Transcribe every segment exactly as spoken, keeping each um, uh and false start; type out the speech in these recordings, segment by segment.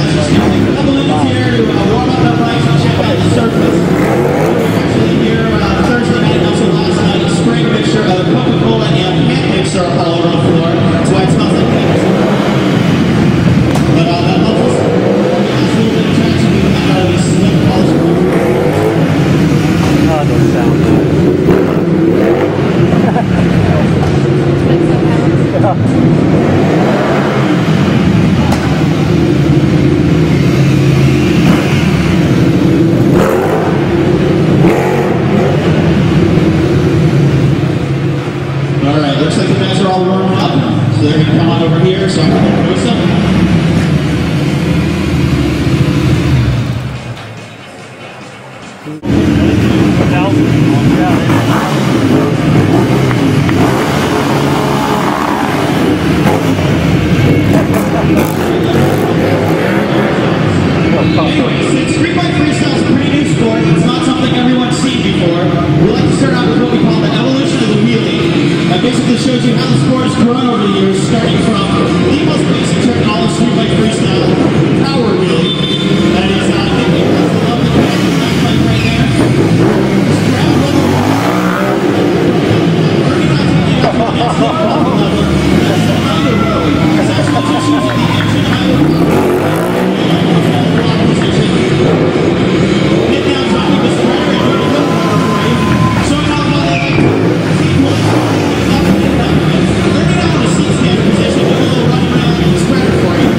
just going to take a couple minutes here to uh, warm up our bikes and check out the surface. Actually here uh, Thursday night and also last night, a spring mixture of Coca-Cola and pancake syrup all over the floor. That's why it smells like pancake syrup. But uh, that helps us. That's a little bit of traction we can out of these slick balls. Oh, it doesn't sound good. Alright, looks like the guys are all warming up, so they're going to come on over here so I can post them. Anyway, since Street Bike Freestyle is a pretty new sport, it's not something everyone's seen before, we like to start out with what we call the evolution of the wheelie. That basically shows you how the sport has grown over the years, starting from the most basic trick in all of Street Bike Freestyle, the power wheelie. That is, uh, I think you guys love the back bike right there. Just grab a little. We're not taking it up against the level. That's the other wheelie. It's actually just using the engine idle power. Get down dropping the spreader and doing a little more for you. Showing how well they like up and down. Learning out in a seat stand position, doing a little run around in the spreader for you.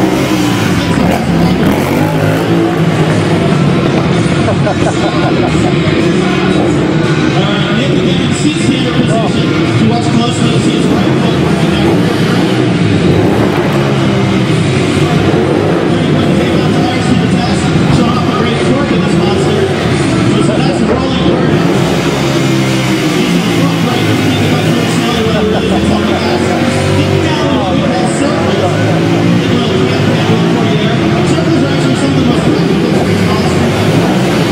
Alright, Nick again in seat stander position. If you watch closely, you see his right foot right there. thirty-one K pound tires to the test, showing off the great torque in this monster. So that's a rolling bird. Using the front brake to keep it up really slowly while it really gets on the gas. Getting down to what we call circles. Take a little camp handle for you there. Circles are actually some of the most practical tricks in all of Street Bike.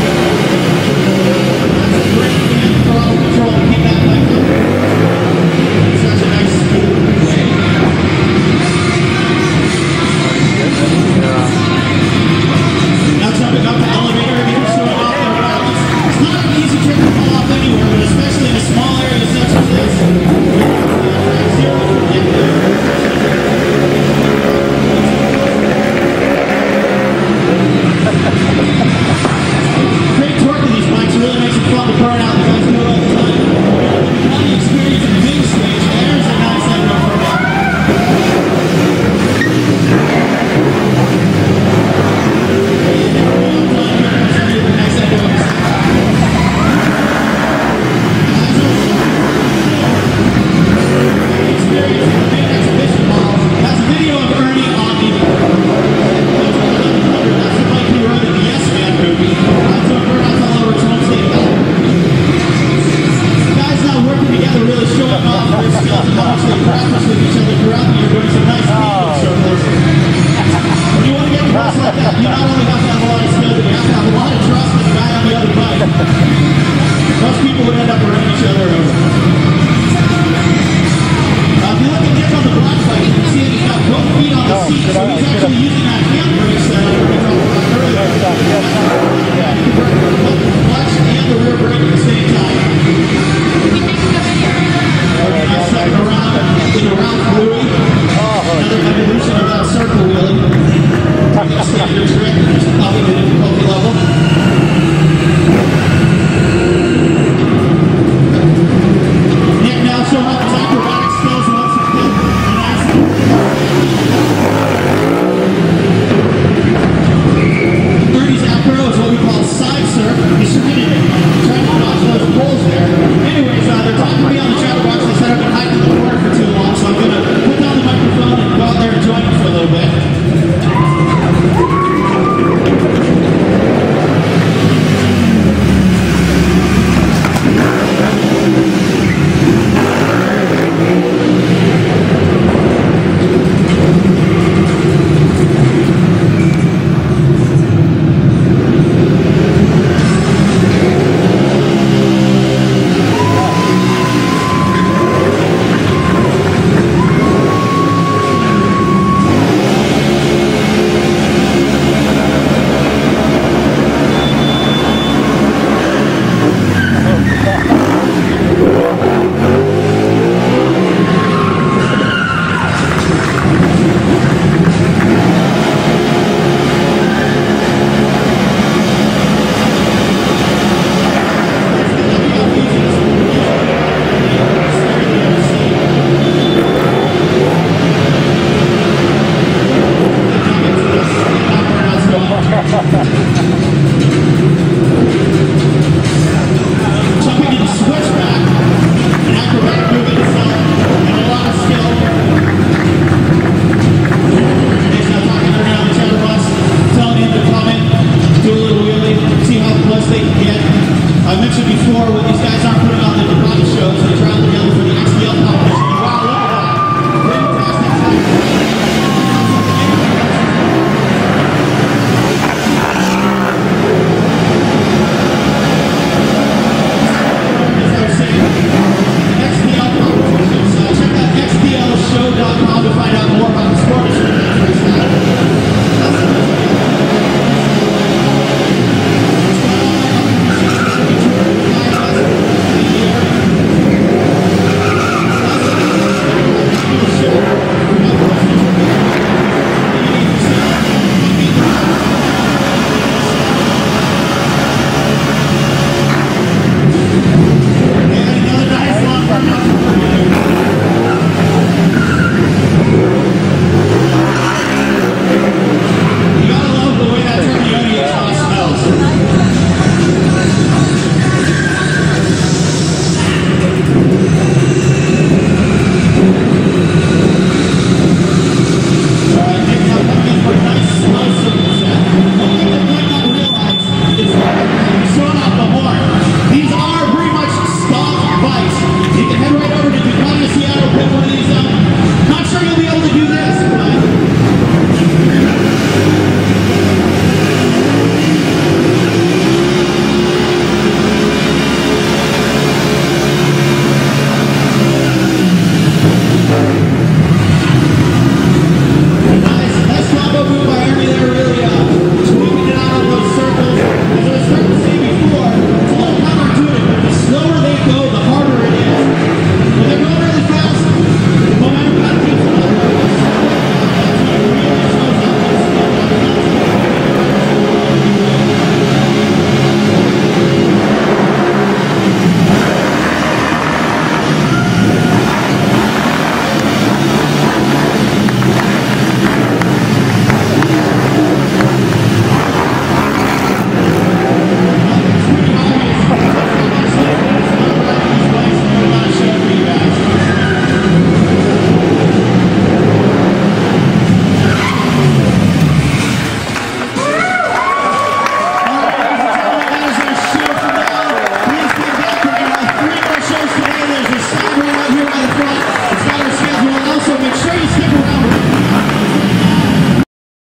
That's a great hand throttle control to keep that bike moving. Such a nice smooth way. Now jumping up the elevator and even showing off their balance. It's not an easy trick to pull off anywhere, but especially in a small area such as this. Zero to get there. Great torque in these bikes really makes it fun to burn out. The guys do it all the time. On the experience of the big stage, there's a nice end for them. Most people would end up running each other over. Uh, if you look at Nick on the black bike, you can see that he's got both feet on the seat, so he's actually using that handbrake